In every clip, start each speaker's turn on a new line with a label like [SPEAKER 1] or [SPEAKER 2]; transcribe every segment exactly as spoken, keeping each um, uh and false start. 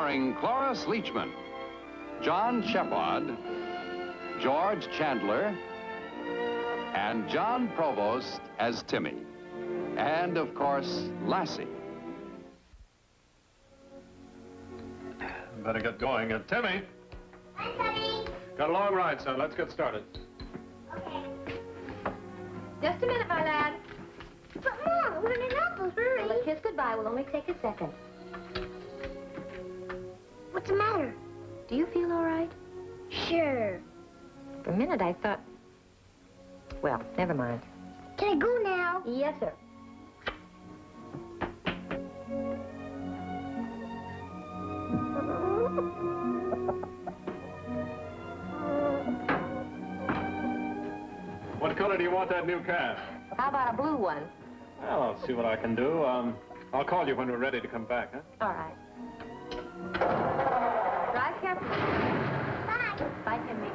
[SPEAKER 1] starring Cloris Leachman, John Shepard, George Chandler, and John Provost as Timmy. And, of course, Lassie.
[SPEAKER 2] Better get going. Uh, Timmy.
[SPEAKER 3] Hi, Timmy.
[SPEAKER 2] Got a long ride, son. Let's get started.
[SPEAKER 3] Okay.
[SPEAKER 4] Just a minute, my lad.
[SPEAKER 3] But, Mom, we're in Apples. Hurry.
[SPEAKER 4] Well, a kiss goodbye will only take a second.
[SPEAKER 3] What's the matter?
[SPEAKER 4] Do you feel all right?
[SPEAKER 3] Sure.
[SPEAKER 4] For a minute, I thought... Well, never mind.
[SPEAKER 3] Can I go now?
[SPEAKER 4] Yes, sir.
[SPEAKER 2] What color do you want that new calf?
[SPEAKER 4] How about a blue one?
[SPEAKER 2] Well, I'll see what I can do. Um, I'll call you when we're ready to come back, huh?
[SPEAKER 4] All right. Drive carefully.
[SPEAKER 3] Bye.
[SPEAKER 4] Bye, Timmy.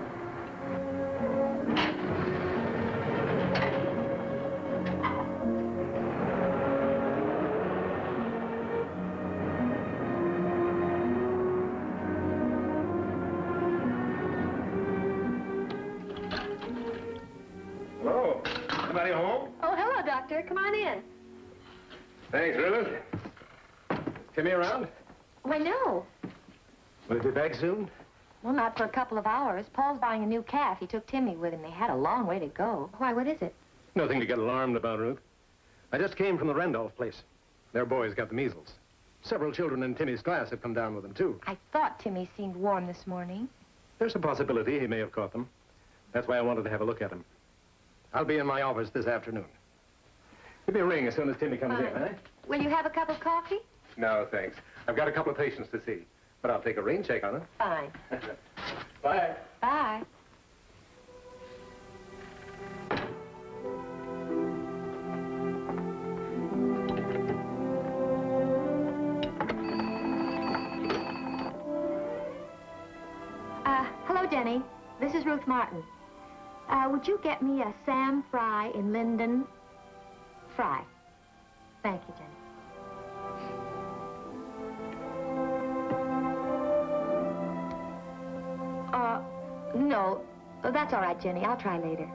[SPEAKER 2] Hello. Anybody home?
[SPEAKER 4] Oh, hello, Doctor. Come on in.
[SPEAKER 2] Thanks, Rivers. Timmy around?
[SPEAKER 4] Why, no.
[SPEAKER 2] Will he be back soon?
[SPEAKER 4] Well, not for a couple of hours. Paul's buying a new calf. He took Timmy with him. They had a long way to go. Why, what is it?
[SPEAKER 5] Nothing to get alarmed about, Ruth. I just came from the Randolph place. Their boys got the measles. Several children in Timmy's class have come down with them, too.
[SPEAKER 4] I thought Timmy seemed warm this morning.
[SPEAKER 5] There's a possibility he may have caught them. That's why I wanted to have a look at him. I'll be in my office this afternoon. Give me a ring as soon as Timmy comes
[SPEAKER 4] Fine.
[SPEAKER 5] in, eh?
[SPEAKER 4] Will you have a cup of coffee?
[SPEAKER 5] No, thanks. I've got a couple of patients to see, but I'll take a rain check on them.
[SPEAKER 4] Fine.
[SPEAKER 5] Bye.
[SPEAKER 4] Bye. Uh, hello, Jenny. This is Ruth Martin. Uh, would you get me a Sam Fry in Linden? Fry. Thank you, Jenny. Uh, no. Oh, that's all right, Jenny. I'll try later.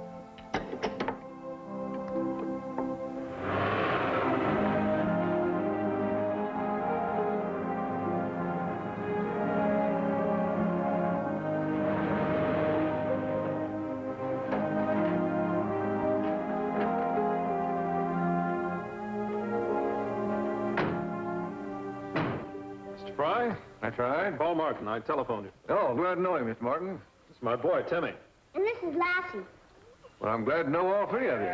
[SPEAKER 2] Mister Fry?
[SPEAKER 5] I tried.
[SPEAKER 2] Paul Martin. I telephoned you.
[SPEAKER 5] Oh, glad to know you, Mister Martin.
[SPEAKER 2] It's my boy, Timmy.
[SPEAKER 3] And this is Lassie.
[SPEAKER 5] Well, I'm glad to know all three of you.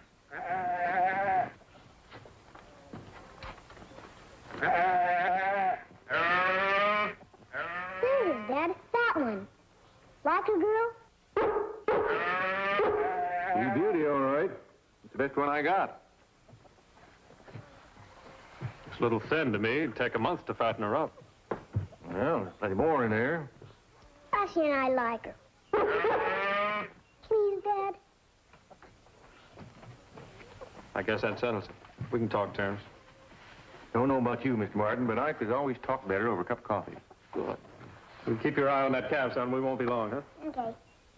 [SPEAKER 3] There it is, Dad. That one. Like a girl?
[SPEAKER 5] You beauty, all right. It's the best one I got.
[SPEAKER 2] It's a little thin to me. It'd take a month to fatten her up.
[SPEAKER 5] Well, there's plenty more in there.
[SPEAKER 3] Lassie and I like her. Please, Dad.
[SPEAKER 2] I guess that settles it. We can talk terms.
[SPEAKER 5] Don't know about you, Mister Martin, but I could always talk better over a cup of coffee.
[SPEAKER 2] Good. You keep your eye on that calf, son. We won't be long, huh?
[SPEAKER 3] Okay.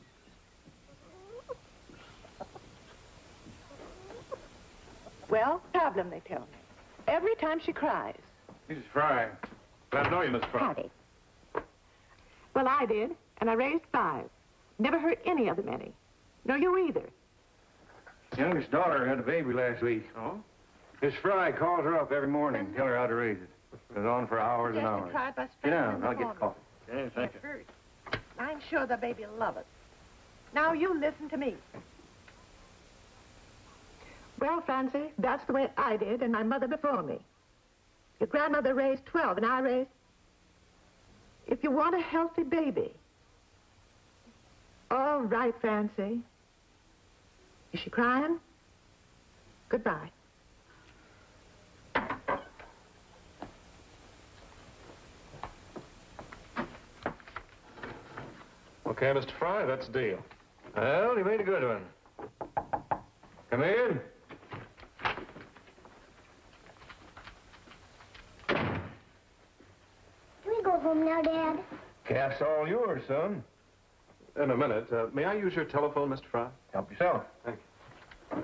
[SPEAKER 6] Well, problem, they tell me. Every time she cries.
[SPEAKER 5] Missus Fry.
[SPEAKER 2] Glad to know you, Mister Fry.
[SPEAKER 4] Howdy.
[SPEAKER 6] Well, I did, and I raised five. Never hurt any of them any. Nor you either.
[SPEAKER 5] Youngest daughter had a baby last week.
[SPEAKER 2] Oh?
[SPEAKER 5] Miss Fry calls her up every morning and tell her how to raise it. It goes on for hours and hours.
[SPEAKER 6] Tried by
[SPEAKER 5] Sit down, I'll get the coffee.
[SPEAKER 2] Okay, thank you.
[SPEAKER 6] Hurt. I'm sure the baby will love it. Now you listen to me. Well, Francie, that's the way I did and my mother before me. Your grandmother raised twelve and I raised... If you want a healthy baby... All right, Francie. Is she crying? Goodbye.
[SPEAKER 2] Okay, Mister Fry, that's the deal.
[SPEAKER 5] Well, you made a good one. Come in.
[SPEAKER 3] Do we home now, Dad?
[SPEAKER 7] Calf's all yours, son.
[SPEAKER 2] In a minute. Uh, may I use your telephone, Mister Fry?
[SPEAKER 7] Help yourself.
[SPEAKER 2] Thank you.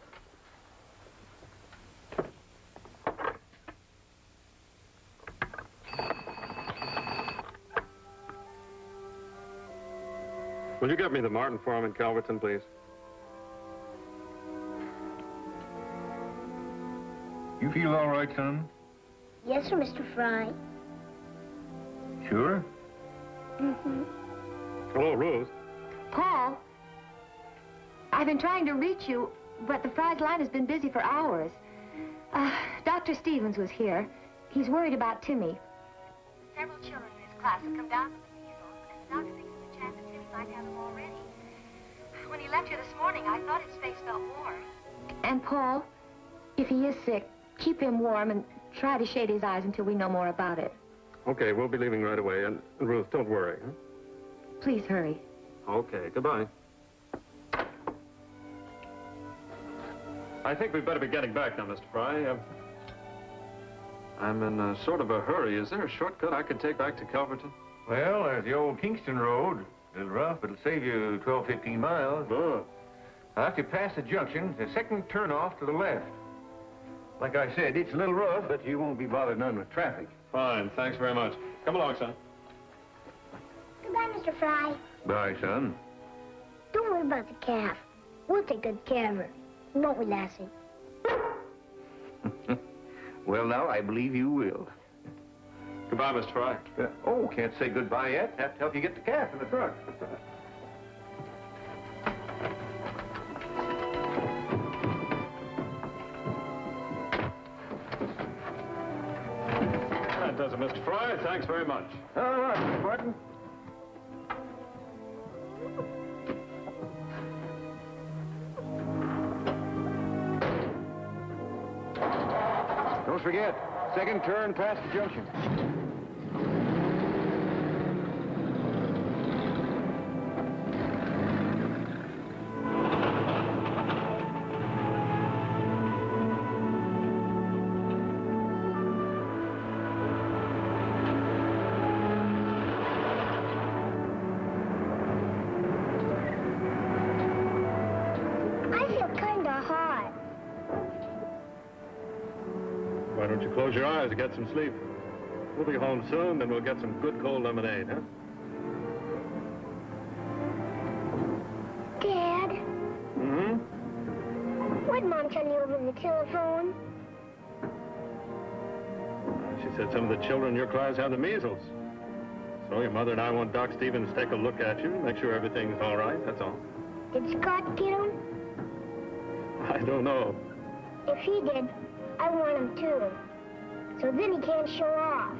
[SPEAKER 2] Will you get me the Martin farm in Calverton, please?
[SPEAKER 7] You feel all right, son?
[SPEAKER 3] Yes, sir, Mister Fry.
[SPEAKER 7] Sure?
[SPEAKER 3] Mm-hmm.
[SPEAKER 2] Hello, Ruth.
[SPEAKER 4] Paul, I've been trying to reach you, but the Fry's line has been busy for hours. Uh, Doctor Stevens was here. He's worried about Timmy. Several children in his class have come down with the measles, and the doctor thinks there's a chance that Timmy might have them already. When he left here this morning, I thought his face felt warm. And Paul, if he is sick, keep him warm and try to shade his eyes until we know more about it.
[SPEAKER 2] Okay, we'll be leaving right away. And, and Ruth, don't worry. Huh?
[SPEAKER 4] Please hurry.
[SPEAKER 2] Okay, goodbye. I think we'd better be getting back now, Mister Fry. Uh, I'm in a sort of a hurry. Is there a shortcut I could take back to Calverton?
[SPEAKER 7] Well, there's the old Kingston Road. A little rough, but it'll save you twelve, fifteen miles.
[SPEAKER 2] Good.
[SPEAKER 7] After you pass the junction, the second turnoff to the left. Like I said, it's a little rough, but you won't be bothered none with traffic.
[SPEAKER 2] Fine, thanks very much. Come along, son.
[SPEAKER 3] Goodbye, Mister Fry.
[SPEAKER 7] Bye, son.
[SPEAKER 3] Don't worry about the calf. We'll take good care of her. Won't we, Lassie?
[SPEAKER 7] Well, now, I believe you will.
[SPEAKER 2] Goodbye, Mister Fry.
[SPEAKER 7] Uh, oh, can't say goodbye yet. Have to help you get the calf in the truck.
[SPEAKER 2] That does it, Mister Fry. Thanks very much.
[SPEAKER 7] All right, Mister Martin. Don't forget, second turn past the junction.
[SPEAKER 2] Why don't you close your eyes and get some sleep? We'll be home soon, then we'll get some good cold lemonade, huh?
[SPEAKER 3] Dad?
[SPEAKER 2] Mm-hmm?
[SPEAKER 3] Why'd Mom tell you over the telephone?
[SPEAKER 2] She said some of the children in your class have the measles. So your mother and I want Doc Stevens to take a look at you, make sure everything's all right, that's all.
[SPEAKER 3] Did Scott get him?
[SPEAKER 2] I don't know.
[SPEAKER 3] If he did, I want him too. So then he can't show off.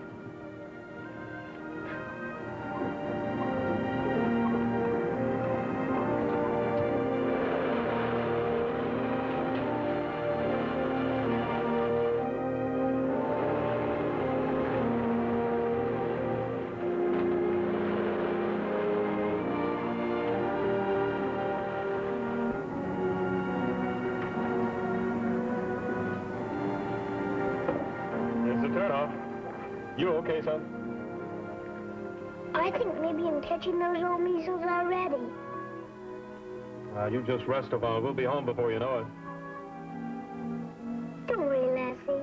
[SPEAKER 2] You okay, son?
[SPEAKER 3] I think maybe I'm catching those old measles already.
[SPEAKER 2] Uh, you just rest a while. We'll be home before you know it.
[SPEAKER 3] Don't worry, Lassie.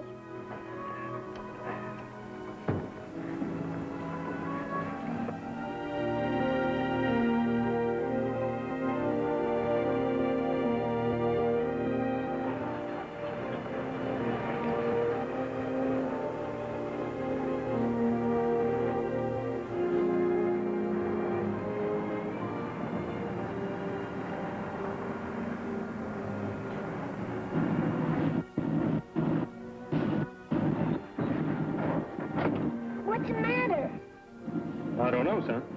[SPEAKER 3] What's the matter?
[SPEAKER 2] I don't know, son.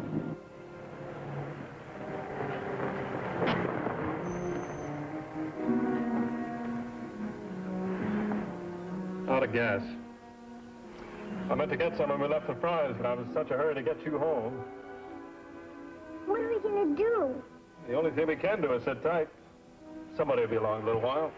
[SPEAKER 2] Out of gas. I meant to get some when we left the Fry's, but I was in such a hurry to get you home.
[SPEAKER 3] What are we gonna do?
[SPEAKER 2] The only thing we can do is sit tight. Somebody will be along in a little while.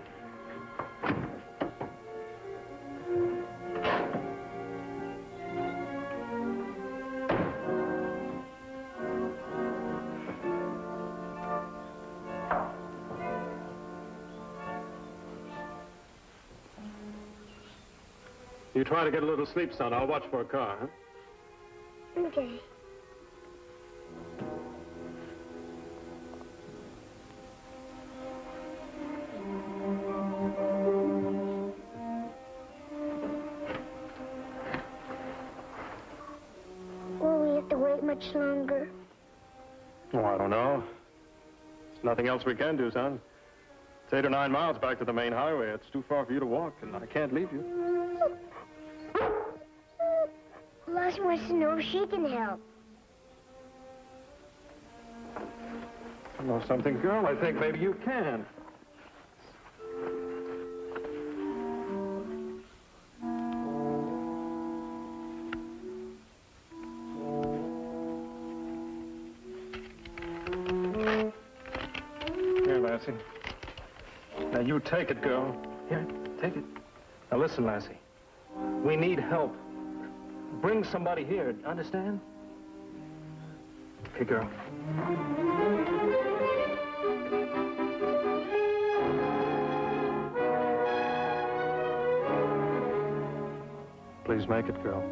[SPEAKER 2] You try to get a little sleep, son. I'll watch for a car, huh?
[SPEAKER 3] Okay. Will we have to wait much longer?
[SPEAKER 2] Oh, I don't know. There's nothing else we can do, son. It's eight or nine miles back to the main highway. It's too far for you to walk, and I can't leave you.
[SPEAKER 3] Lassie wants to know if she can help.
[SPEAKER 2] You know something, girl? I think maybe you can. Here, Lassie. Now, you take it, girl. Here, take it. Now, listen, Lassie. We need help. Bring somebody here, understand? Okay, girl. Please make it, girl.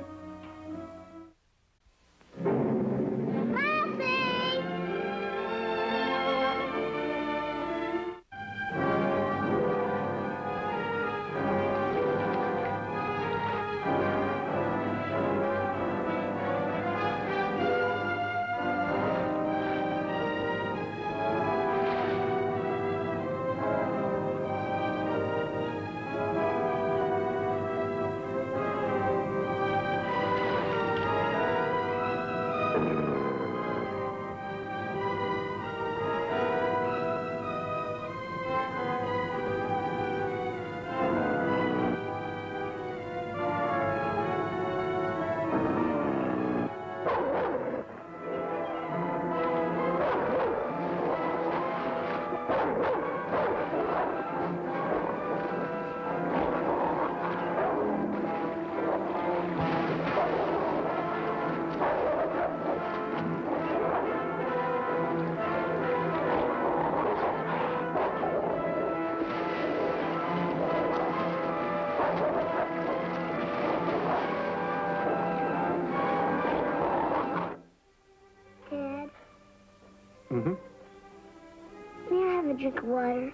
[SPEAKER 2] Mm-hmm.
[SPEAKER 3] May I have a drink of water?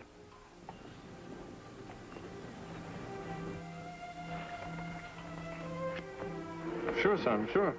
[SPEAKER 2] Sure, son, sure.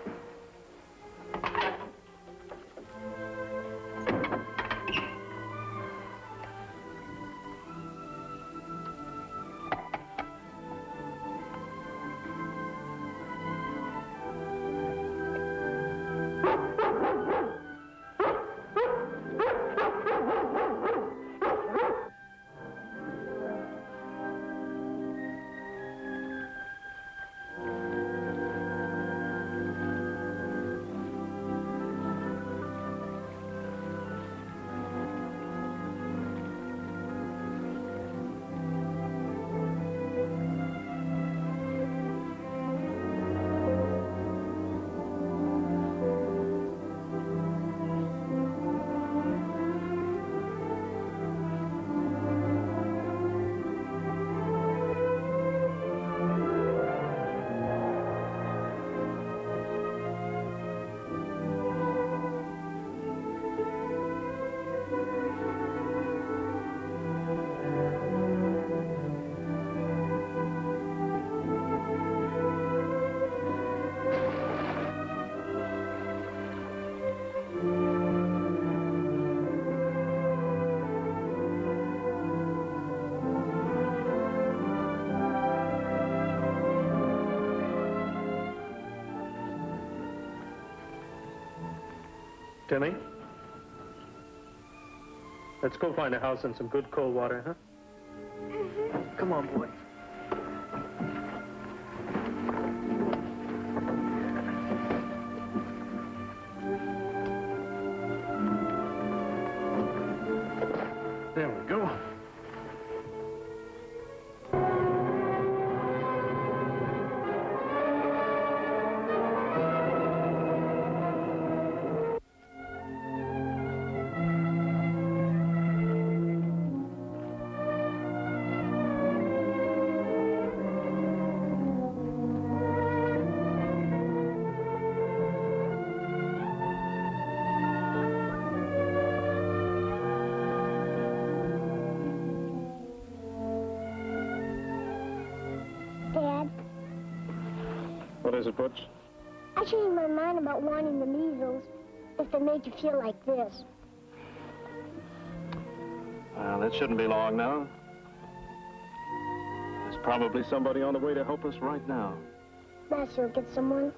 [SPEAKER 2] Timmy? Let's go find a house and some good cold water, huh?
[SPEAKER 3] Mm-hmm.
[SPEAKER 2] Come on, boy. There we go. What is it, Butch?
[SPEAKER 3] I changed my mind about wanting the measles if they made you feel like this.
[SPEAKER 2] Well, that shouldn't be long now. There's probably somebody on the way to help us right now.
[SPEAKER 3] Lassie will get someone.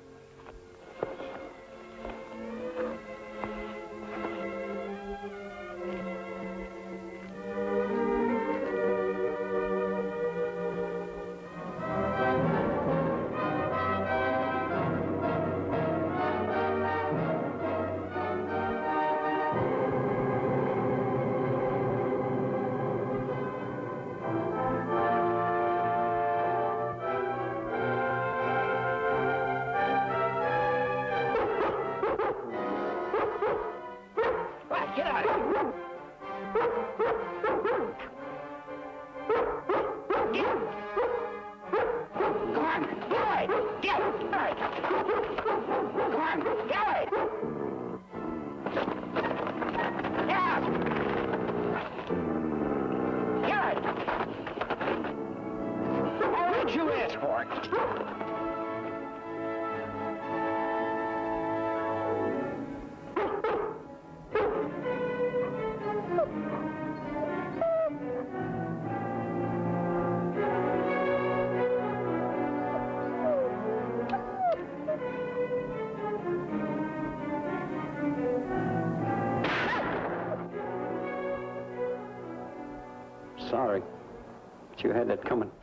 [SPEAKER 8] Sorry, but you had that coming.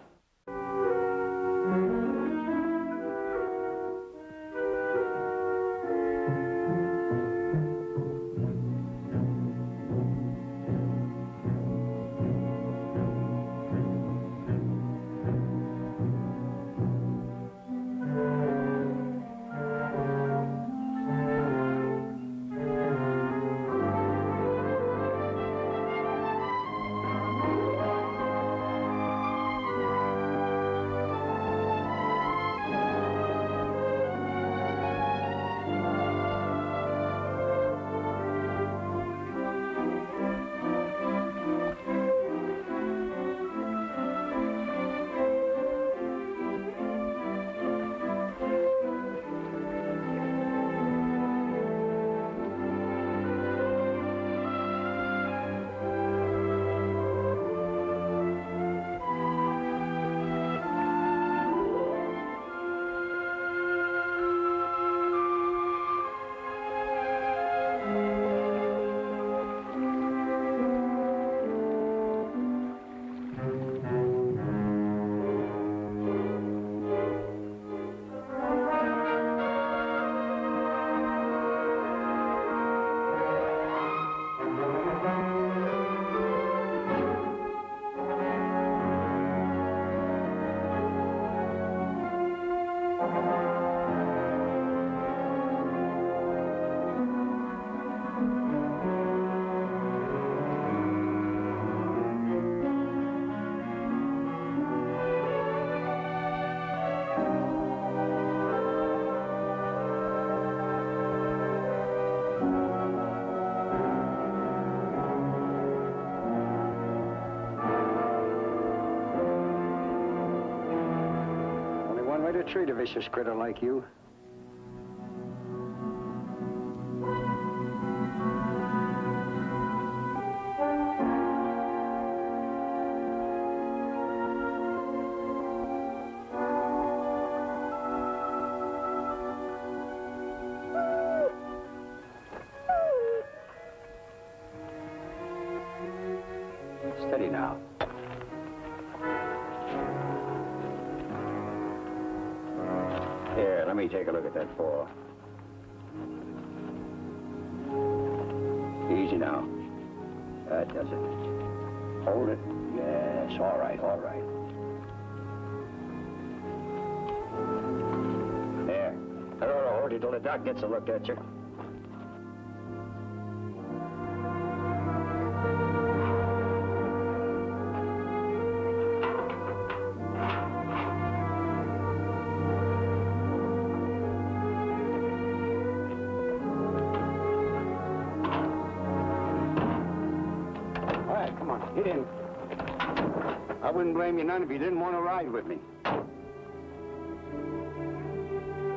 [SPEAKER 8] To treat a vicious critter like you. Steady now. Here, let me take a look at that paw. Easy now. That does it. Hold it. Yes, all right, all right. There. I don't know, hold it till the doc gets a look at you. Get in. I wouldn't blame you none if you didn't want to ride with me.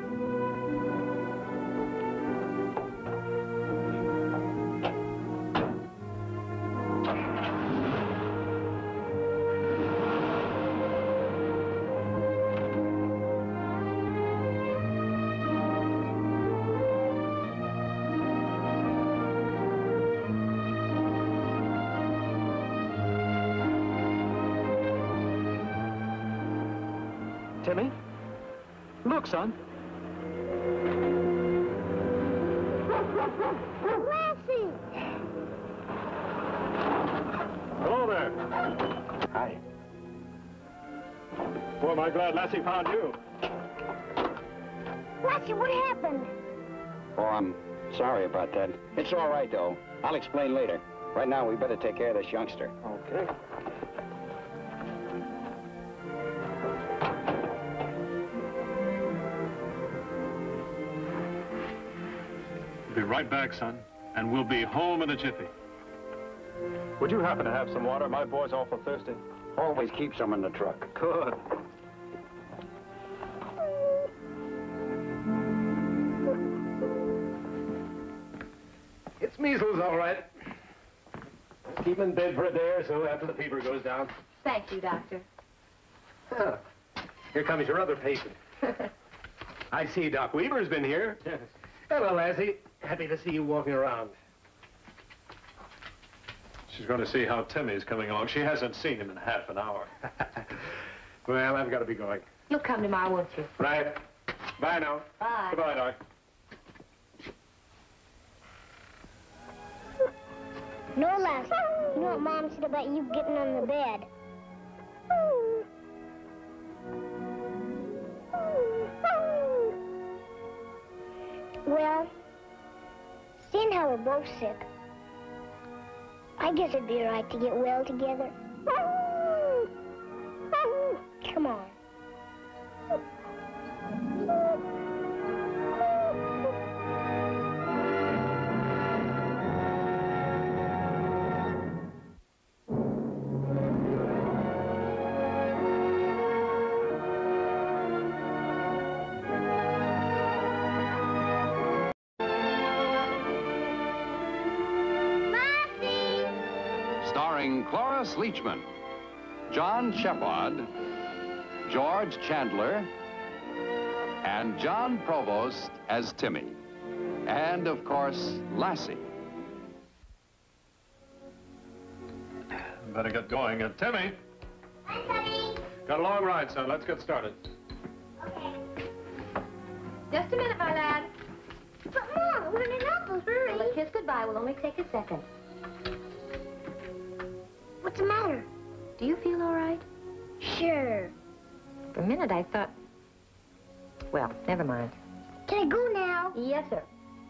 [SPEAKER 2] Timmy? Look, son.
[SPEAKER 3] Lassie!
[SPEAKER 2] Hello there.
[SPEAKER 8] Hi.
[SPEAKER 2] Boy, am I glad Lassie found you.
[SPEAKER 3] Lassie, what happened?
[SPEAKER 8] Oh, I'm sorry about that. It's all right, though. I'll explain later. Right now, we better take care of this youngster.
[SPEAKER 2] Okay. Be right back, son, and we'll be home in a jiffy. Would you happen to have some water? My boy's awful thirsty.
[SPEAKER 8] Always keep some in the truck.
[SPEAKER 2] Good.
[SPEAKER 5] It's measles, all right. Just keep him in bed for a day or so after the fever goes down.
[SPEAKER 4] Thank you, Doctor.
[SPEAKER 5] Oh, here comes your other patient. I see Doc Weaver's been here. Yes. Hello, Lassie. Happy to see you walking around.
[SPEAKER 2] She's going to see how Timmy's coming along. She hasn't seen him in half an hour.
[SPEAKER 5] Well, I've got to be going.
[SPEAKER 4] You'll come tomorrow, won't you?
[SPEAKER 5] Right. Bye now.
[SPEAKER 4] Bye.
[SPEAKER 2] Goodbye, Doc.
[SPEAKER 3] No, Lassie. You know what Mom said about you getting on the bed? Well, seeing how we're both sick, I guess it'd be all right to get well together. Come on.
[SPEAKER 1] Starring Cloris Leachman, John Shepard, George Chandler, and John Provost as Timmy. And, of course, Lassie.
[SPEAKER 2] Better get going. Uh, Timmy,
[SPEAKER 3] Hi, Timmy.
[SPEAKER 2] got a long ride, son. Let's get started.
[SPEAKER 3] Okay.
[SPEAKER 4] Just a minute, my lad.
[SPEAKER 3] But, Mom, we're in an awful hurry.
[SPEAKER 4] Well, a kiss goodbye will only take a second.
[SPEAKER 3] What's the matter?
[SPEAKER 4] Do you feel all right?
[SPEAKER 3] Sure.
[SPEAKER 4] For a minute, I thought... Well, never mind.
[SPEAKER 3] Can I go now?
[SPEAKER 4] Yes, sir.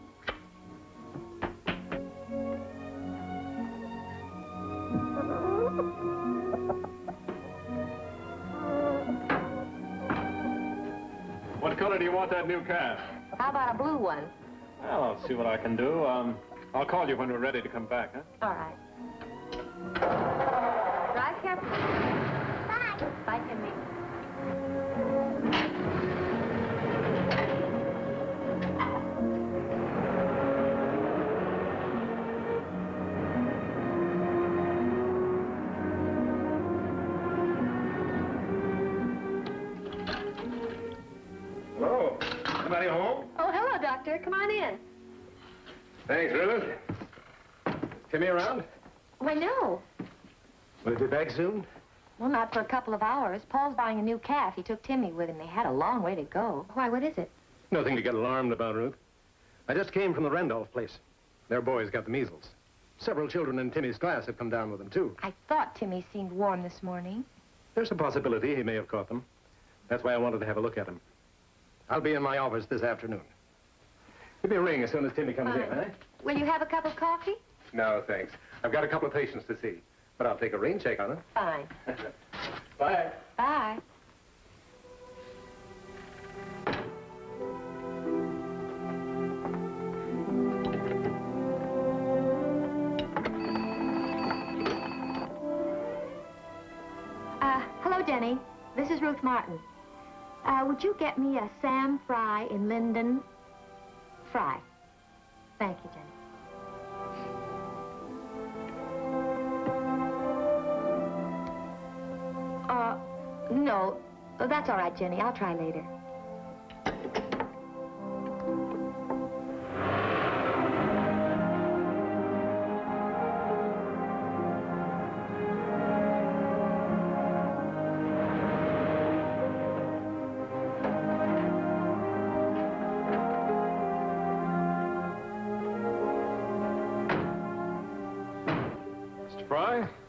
[SPEAKER 2] What color do you want that new calf?
[SPEAKER 4] How about a blue one?
[SPEAKER 2] Well, I'll see what I can do. Um, I'll call you when we're ready to come back, huh?
[SPEAKER 4] All right. Drive carefully.
[SPEAKER 3] Bye.
[SPEAKER 4] Bye, Timmy.
[SPEAKER 5] Hello. Anybody home?
[SPEAKER 4] Oh, hello, Doctor. Come on in.
[SPEAKER 5] Thanks, Rivers. Timmy around?
[SPEAKER 4] Why, no.
[SPEAKER 5] Will he be back soon?
[SPEAKER 4] Well, not for a couple of hours. Paul's buying a new calf. He took Timmy with him. They had a long way to go. Why, what is it?
[SPEAKER 5] Nothing to get alarmed about, Ruth. I just came from the Randolph place. Their boys got the measles. Several children in Timmy's class have come down with them, too.
[SPEAKER 4] I thought Timmy seemed warm this morning.
[SPEAKER 5] There's a possibility he may have caught them. That's why I wanted to have a look at him. I'll be in my office this afternoon. Give me a ring as soon as Timmy comes
[SPEAKER 4] Fine.
[SPEAKER 5] in, eh?
[SPEAKER 4] Will you have a cup of coffee?
[SPEAKER 5] No, thanks. I've got a couple of patients to see, but I'll take a rain check on them.
[SPEAKER 4] Fine.
[SPEAKER 5] Bye.
[SPEAKER 4] Bye. Uh, hello, Denny. This is Ruth Martin. Uh, would you get me a Sam fry in Linden? Fry. Thank you, Jenny. Uh, no. Oh, that's all right, Jenny. I'll try later.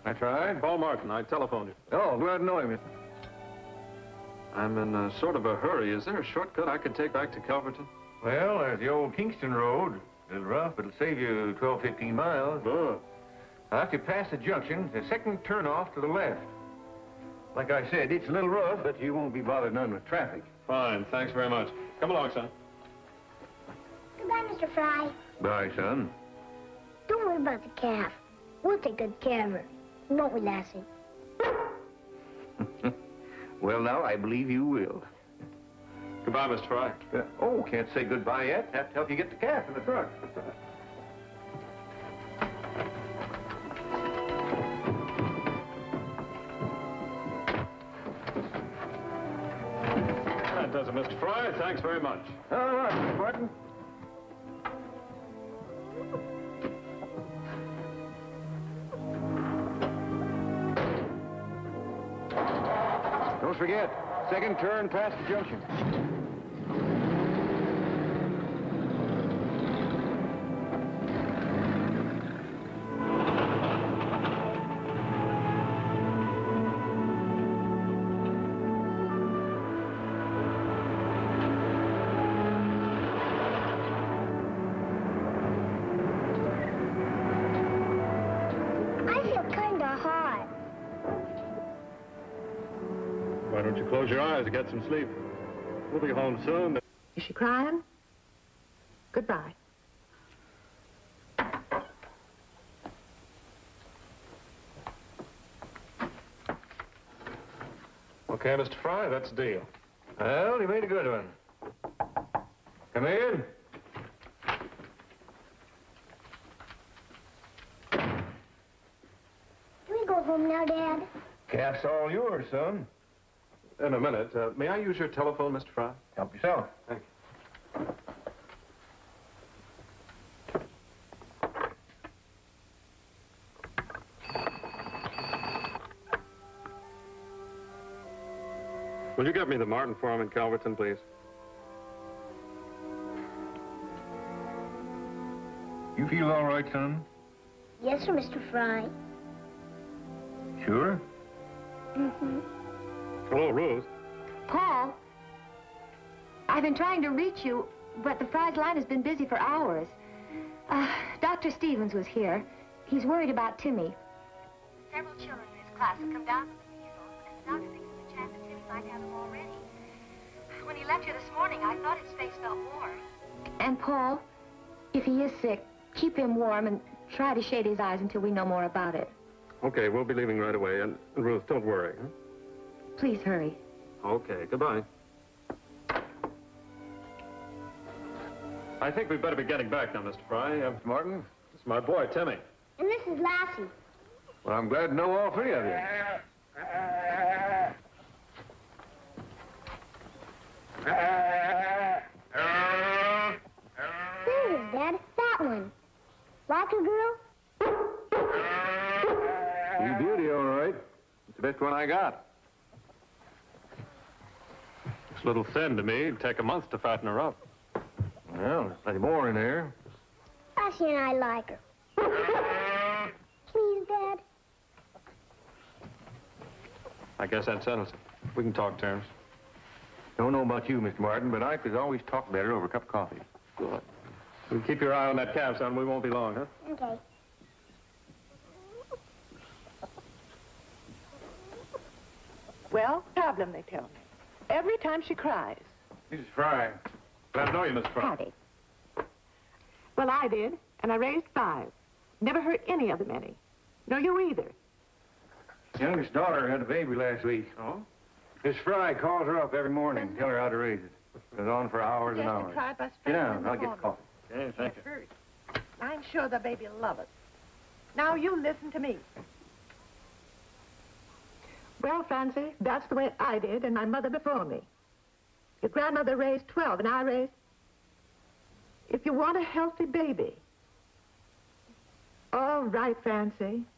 [SPEAKER 7] That's right.
[SPEAKER 2] Paul Martin. I telephoned you.
[SPEAKER 7] Oh, glad to know him.
[SPEAKER 2] I'm in a sort of a hurry. Is there a shortcut I could take back to Calverton?
[SPEAKER 7] Well, there's the old Kingston Road. A little rough, but it'll save you twelve, fifteen miles.
[SPEAKER 2] Good.
[SPEAKER 7] After you pass the junction, the second turn off to the left. Like I said, it's a little rough, but you won't be bothered none with traffic.
[SPEAKER 2] Fine. Thanks very much. Come along, son.
[SPEAKER 3] Goodbye, Mister Fry.
[SPEAKER 7] Bye, son.
[SPEAKER 3] Don't worry about the calf. We'll take good care of her. Won't we, Lassie?
[SPEAKER 7] Well, now, I believe you will.
[SPEAKER 2] Goodbye, Mister Fry.
[SPEAKER 7] Uh, oh, can't say goodbye yet. Have to help you get the calf in the truck.
[SPEAKER 2] That does it, Mister Fry. Thanks very much.
[SPEAKER 7] All right, Mister Martin. Don't forget, second turn past the junction.
[SPEAKER 3] I feel kind of hot.
[SPEAKER 2] Why don't you close your eyes and get some sleep? We'll be home soon.
[SPEAKER 6] Is she crying? Goodbye.
[SPEAKER 2] Okay, Mister Fry, that's the deal.
[SPEAKER 7] Well, you made a good one. Come in.
[SPEAKER 3] Can we go home now, Dad?
[SPEAKER 7] Calf's all yours, son.
[SPEAKER 2] In a minute. Uh, may I use your telephone, Mister Fry?
[SPEAKER 7] Help yourself.
[SPEAKER 2] Thank you. Will you get me the Martin farm in Calverton, please?
[SPEAKER 7] You feel all right, son?
[SPEAKER 3] Yes, sir, Mister Fry.
[SPEAKER 7] Sure?
[SPEAKER 3] Mm-hmm.
[SPEAKER 2] Hello, Ruth.
[SPEAKER 4] Paul, I've been trying to reach you, but the Fry's line has been busy for hours. Uh, Doctor Stevens was here. He's worried about Timmy. Several children in his class have come down with the measles, and the doctor thinks there's a chance that Timmy might have them already. When he left here this morning, I thought his face felt warm. And Paul, if he is sick, keep him warm and try to shade his eyes until we know more about it.
[SPEAKER 2] Okay, we'll be leaving right away. And, Ruth, don't worry. Huh?
[SPEAKER 4] Please hurry.
[SPEAKER 2] Okay, goodbye. I think we'd better be getting back now, Mister Fry. Uh,
[SPEAKER 7] Martin?
[SPEAKER 2] this is my boy, Timmy.
[SPEAKER 3] And this is Lassie.
[SPEAKER 7] Well, I'm glad to know all three of you.
[SPEAKER 3] There it is, Dad. That one. Like a girl?
[SPEAKER 7] You beauty, all right. It's the best one I got.
[SPEAKER 2] It's a little thin to me. It'd take a month to fatten her up.
[SPEAKER 7] Well, there's plenty more in there.
[SPEAKER 3] Lassie and I like her. Please, Dad.
[SPEAKER 2] I guess that settles it. We can talk terms.
[SPEAKER 7] Don't know about you, Mister Martin, but I could always talk better over a cup of coffee.
[SPEAKER 2] Good. You keep your eye on that calf, son. We won't be long, huh?
[SPEAKER 3] Okay.
[SPEAKER 6] Well, problem, they tell me. Every time she cries.
[SPEAKER 7] Missus Fry.
[SPEAKER 2] Glad to know you, Mister Fry.
[SPEAKER 6] Howdy. Well, I did, and I raised five. Never hurt any of them any. No, you either.
[SPEAKER 7] Youngest daughter had a baby last week.
[SPEAKER 2] Oh?
[SPEAKER 7] Miss Fry calls her up every morning, tell her how to raise it. It goes on for hours and hours.
[SPEAKER 6] Cried by
[SPEAKER 7] Sit down, I'll get the coffee.
[SPEAKER 2] Okay, thank you.
[SPEAKER 6] I'm sure the baby will love it. Now, you listen to me. Well, Francie, that's the way I did and my mother before me. Your grandmother raised twelve and I raised... If you want a healthy baby... All right, Francie.